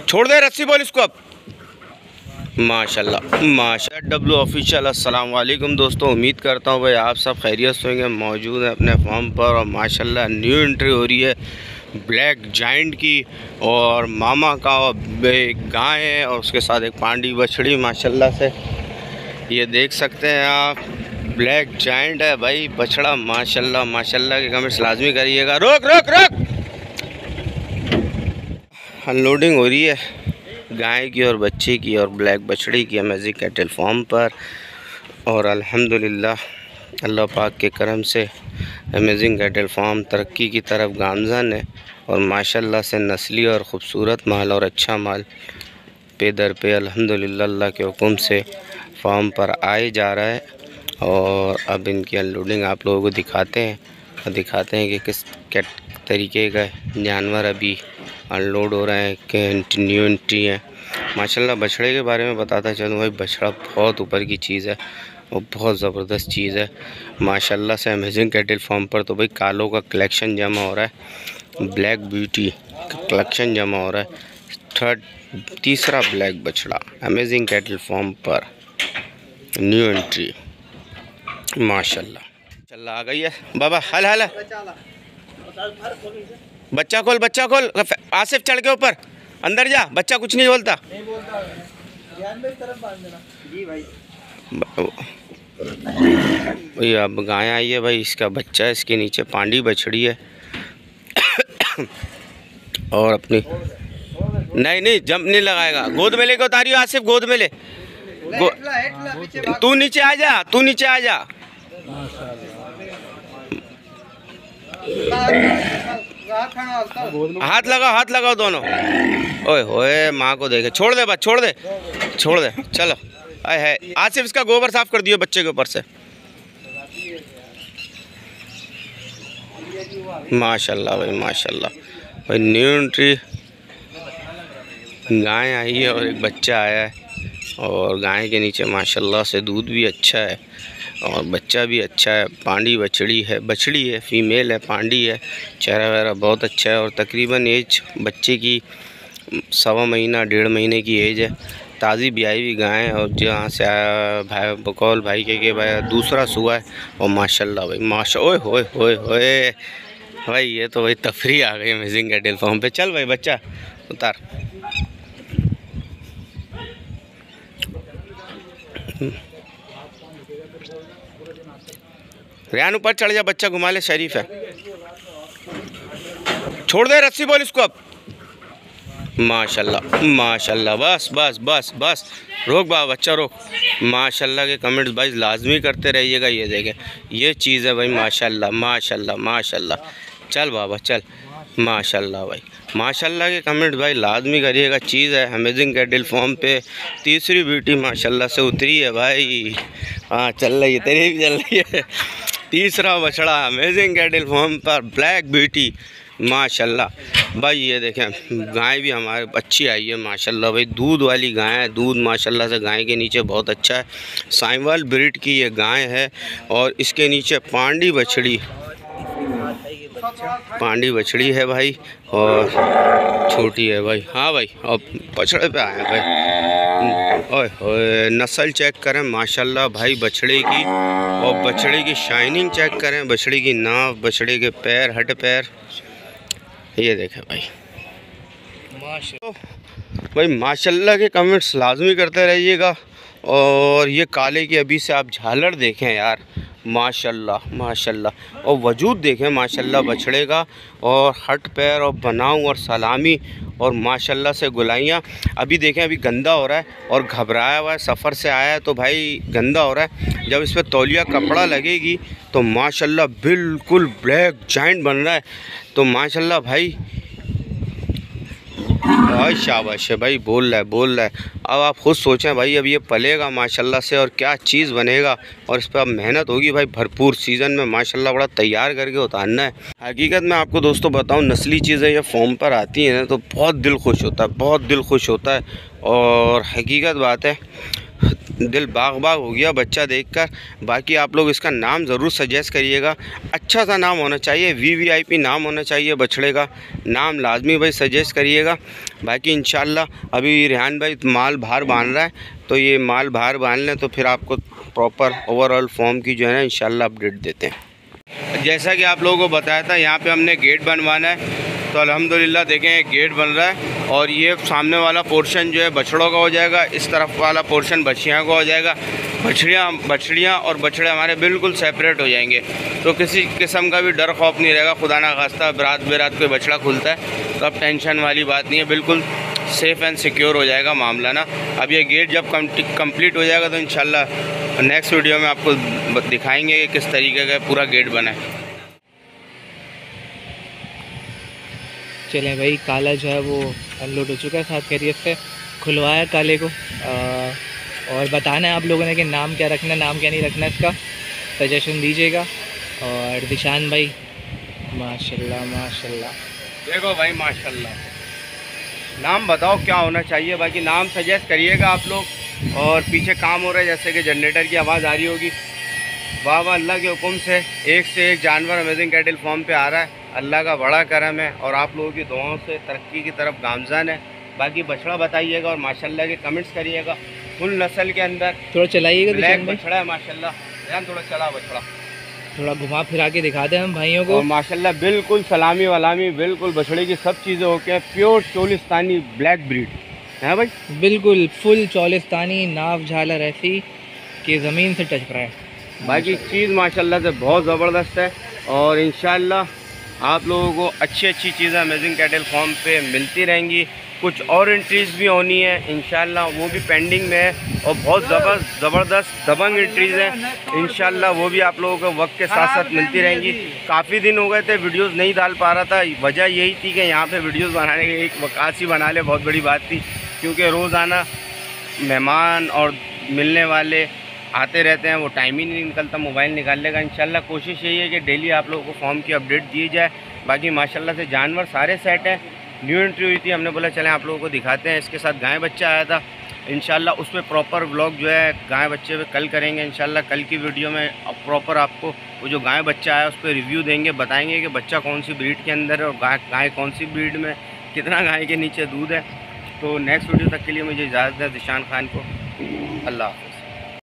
छोड़ दे रस्सी, बोल इसको अब। माशाल्लाह माशाल्लाह। W official. अस्सलाम वालेकुम दोस्तों, उम्मीद करता हूँ भाई आप सब खैरियत से होंगे। मौजूद है अपने फार्म पर और माशाल्लाह न्यू एंट्री हो रही है ब्लैक जाइंट की, और मामा का एक गाय है और उसके साथ एक पांडी बछड़ी माशाल्लाह से ये देख सकते हैं आप। ब्लैक जाइंट है भाई बछड़ा माशाल्लाह माशाल्लाह के कमेंट्स लाजमी करिएगा। रोक रोक रोक। अनलोडिंग हो रही है गाय की और बच्चे की और ब्लैक बछड़ी की अमेजिंग कैटल फार्म पर, और अल्हम्दुलिल्लाह अल्लाह पाक के करम से अमेजिंग कैटल फार्म तरक्की की तरफ गामज़न है और माशाल्लाह से नस्ली और ख़ूबसूरत माल और अच्छा माल पे दर पे अल्हम्दुलिल्लाह अल्लाह के हुक्म से फार्म पर आए जा रहा है। और अब इनकी अनलोडिंग आप लोगों को दिखाते हैं कि किस तरीके का जानवर अभी अनलोड हो रहे हैं, कि न्यू एंट्री है। माशाल्लाह बछड़े के बारे में बताता चलूँ भाई, बछड़ा बहुत ऊपर की चीज़ है और बहुत ज़बरदस्त चीज़ है माशाल्लाह से। अमेजिंग कैटल फार्म पर तो भाई कालों का कलेक्शन जमा हो रहा है, ब्लैक ब्यूटी का कलेक्शन जमा हो रहा है। तीसरा ब्लैक बछड़ा अमेजिंग कैटल फार्म पर न्यू एंट्री माशाल्लाह। चल आ गई है बाबा। हल हल बच्चा खोल आसिफ चढ़ के ऊपर अंदर जा, बच्चा कुछ नहीं बोलता। भाई अब गाय आई है भाई, इसका बच्चा है, इसके नीचे पांडी बछड़ी है और अपनी नहीं जंप नहीं लगाएगा। गोद में लेके उतारियो आसिफ, गोद में ले। तू नीचे आ जा। हाथ लगाओ दोनों। ओए होए माँ को देखे। छोड़ दे बस, छोड़ दे। चलो आए है आसिफ, इसका गोबर साफ कर दियो बच्चे के ऊपर से। माशाल्लाह भाई माशाल्लाह। न्यू एंट्री गाय आई है और एक बच्चा आया है, और गाय के नीचे माशाल्लाह से दूध भी अच्छा है और बच्चा भी अच्छा है। पांडी बछड़ी है, फीमेल है, पांडी है, चेहरा वगैरह बहुत अच्छा है और तकरीबन एज बच्चे की 1.25 महीने की एज है। ताज़ी ब्याई हुई गाय है और जहाँ से आया भाई बकौल भाई के भाई दूसरा सुआ है। और माशाल्लाह भाई ओए होए भाई, ये तो भाई तफरी आ गई अमेजिंग कैटल फार्म पे। चल भाई बच्चा उतार। रेहान ऊपर चढ़ जा, बच्चा घुमा ले, शरीफ है। छोड़ दे रस्सी, बोल इसको अब। माशाल्लाह बस रोक बाबा, बच्चा रोक। माशाल्लाह के कमेंट्स भाई लाजमी करते रहिएगा। ये देखें ये चीज़ है भाई माशाल्लाह। चल बाबा चल। माशाल्लाह भाई माशाल्लाह के कमेंट भाई लाजमी करिएगा। चीज़ है अमेजिंग कैटल फार्म पे। तीसरी ब्यूटी माशाल्लाह से उतरी है भाई। हाँ चल रही है, तेरी भी चल रही है। तीसरा बछड़ा अमेजिंग कैटल फार्म पर ब्लैक ब्यूटी माशाल्लाह भाई। ये देखें गाय भी हमारे अच्छी आई है माशाल्लाह भाई। दूध वाली गाय है, दूध माशाल्लाह से गाय के नीचे बहुत अच्छा है। साइवाल ब्रीड की ये गाय है और इसके नीचे पांडी बछड़ी है भाई और छोटी है भाई। हाँ भाई अब बछड़े पे आए भाई। ओए नस्ल चेक करें माशाल्लाह भाई बछड़े की, और बछड़े की शाइनिंग चेक करें, बछड़े की नाव, बछड़े के पैर, हड पैर, ये देखें भाई भाई माशाल्लाह के कमेंट्स लाजमी करते रहिएगा। और ये काले की अभी से आप झालर देखें यार माशाल्लाह और वजूद देखें माशाल्लाह बछड़े का, और हट पैर और बनाऊँ और सलामी और माशाल्लाह से गुलाइयाँ। अभी देखें अभी गंदा हो रहा है और घबराया हुआ है, सफ़र से आया है तो भाई गंदा हो रहा है। जब इस पर तौलिया कपड़ा लगेगी तो माशाल्लाह बिल्कुल ब्लैक जाइंट बन रहा है। तो माशाल्लाह भाई शाबाश है भाई, बोल रहा है। अब आप खुद सोचें भाई, अब ये पलेगा माशाल्लाह से और क्या चीज़ बनेगा, और इस पर अब मेहनत होगी भाई भरपूर। सीज़न में माशाल्लाह बड़ा तैयार करके उतारना है। हकीकत में आपको दोस्तों बताऊं, नस्ली चीज़ें ये फॉर्म पर आती हैं ना तो बहुत दिल खुश होता है, और हकीकत बात है दिल बाग बाग हो गया बच्चा देखकर। बाकी आप लोग इसका नाम ज़रूर सजेस्ट करिएगा, अच्छा सा नाम होना चाहिए, VVIP नाम होना चाहिए बछड़े का, नाम लाजमी भाई सजेस्ट करिएगा। बाकी इंशाल्लाह अभी रेहान भाई माल बाहर बांध रहा है, तो ये माल बाहर बांध लें तो फिर आपको प्रॉपर ओवरऑल फॉर्म की जो है ना इंशाल्लाह अपडेट देते हैं। जैसा कि आप लोगों को बताया था, यहाँ पे हमने गेट बनवाना है, तो अल्हम्दुलिल्लाह देखें एक गेट बन रहा है। और ये सामने वाला पोर्शन जो है बछड़ों का हो जाएगा, इस तरफ वाला पोर्शन बछियाँ का हो जाएगा। बछड़ियाँ और बछड़े हमारे बिल्कुल सेपरेट हो जाएंगे, तो किसी किस्म का भी डर खौफ नहीं रहेगा। खुदा ना खास्ता रात बेरात कोई बछड़ा खुलता है तो अब टेंशन वाली बात नहीं है, बिल्कुल सेफ़ एंड सिक्योर हो जाएगा मामला ना। अब ये गेट जब कंप्लीट हो जाएगा तो इंशाल्लाह नेक्स्ट वीडियो में आपको दिखाएंगे कि किस तरीके का पूरा गेट बना है। चलें भाई, काला जो है वो अनलोड हो चुका है, साथ खैरियत से खुलवाया काले को। और बताना है आप लोगों ने कि नाम क्या रखना है, नाम क्या नहीं रखना है, इसका सजेशन दीजिएगा। और दिशान भाई माशाल्लाह माशाल्लाह, देखो भाई माशाल्लाह, नाम बताओ क्या होना चाहिए, बाकी नाम सजेस्ट करिएगा आप लोग। और पीछे काम हो रहा है, जैसे कि जनरेटर की आवाज़ आ रही होगी। वाह वाह, अल्लाह के हुक्म से एक जानवर अमेजिंग कैटल फार्म पे आ रहा है। अल्लाह का बड़ा करम है और आप लोगों की दुआओं से तरक्की की तरफ गामज़न है। बाकी बछड़ा बताइएगा और माशाल्लाह के कमेंट्स करिएगा। फुल नस्ल के अंदर थोड़ा चलाइएगा, ब्लैक बछड़ा है माशाल्लाह, ध्यान थोड़ा चला बछड़ा, थोड़ा घुमा फिरा के दिखा दें हम भाइयों को। और माशाल्लाह बिल्कुल सलामी वलामी, बिल्कुल बछड़े की सब चीज़ें होके प्योर चोलिस्तानी ब्लैक ब्रीड है भाई, बिल्कुल फुल चोलिस्तानी, नाव झालर ऐसी कि ज़मीन से टच रहा है। बाकी चीज़ माशाल्लाह से बहुत ज़बरदस्त है। और इंशाल्लाह आप लोगों को अच्छी अच्छी चीज़ें अमेजिंग कैटल फार्म पे मिलती रहेंगी। कुछ और एंट्रीज़ भी होनी है इंशाल्लाह, वो भी पेंडिंग में है, और बहुत ज़बरदस्त दबंग एंट्रीज़ हैं इंशाल्लाह, वो भी आप लोगों को वक्त के साथ साथ मिलती रहेंगी। काफ़ी दिन हो गए थे वीडियोस नहीं डाल पा रहा था, वजह यही थी कि यहाँ पे वीडियोस बनाने की एक वकास ही बना ले, बहुत बड़ी बात थी, क्योंकि रोज़ाना मेहमान और मिलने वाले आते रहते हैं, वो टाइम ही नहीं निकलता मोबाइल निकालने का। इंशाल्लाह कोशिश यही है कि डेली आप लोगों को फॉर्म की अपडेट दी जाए। बाकी माशाल्लाह से जानवर सारे सेट हैं। न्यू एंट्री हुई थी, हमने बोला चलें आप लोगों को दिखाते हैं। इसके साथ गाय बच्चा आया था, इंशाल्लाह उस पर प्रॉपर व्लॉग जो है गाय बच्चे पे कल करेंगे इंशाल्लाह। कल की वीडियो में प्रॉपर आपको वो जो गाय बच्चा आया उस पर रिव्यू देंगे, बताएँगे कि बच्चा कौन सी ब्रीड के अंदर है और गाय कौन सी ब्रीड में, कितना गाय के नीचे दूध है। तो नेक्स्ट वीडियो तक के लिए मुझे इजाज़त है दिशान खान को। अल्लाह।